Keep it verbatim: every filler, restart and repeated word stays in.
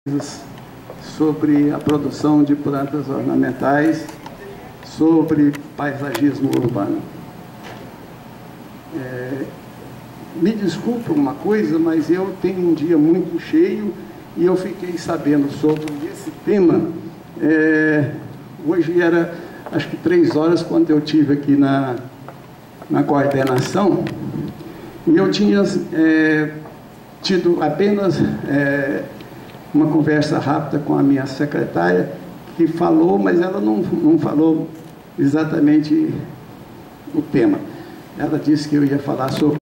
sobre a produção de plantas ornamentais, sobre paisagismo urbano. É, me desculpa uma coisa, mas eu tenho um dia muito cheio e eu fiquei sabendo sobre esse tema. É, hoje era, acho que três horas, quando eu estive aqui na, na coordenação, e eu tinha é, tido apenas é, uma conversa rápida com a minha secretária, que falou, mas ela não, não falou exatamente o tema. Ela disse que eu ia falar sobre